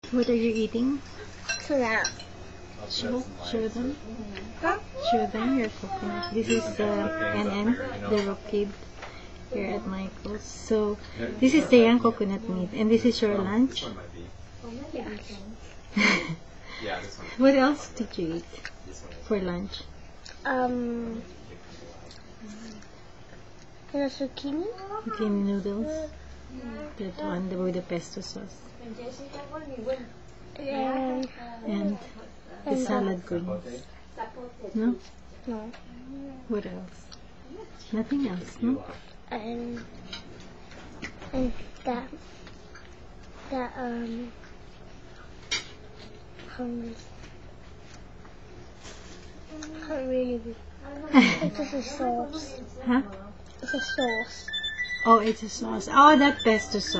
What are you eating? Crab. Show them. Huh? Show them your coconut. This is NN, the rock kid here at Michael's. So this is the young coconut meat, and this is your lunch. What else did you eat for lunch? Zucchini. Zucchini noodles. That one with the pesto sauce. And the salad greens. No? No. What else? Nothing else, no? And that can't really be. It's just a sauce. Huh? It's a sauce. Oh, it's a sauce. Oh, that pesto sauce.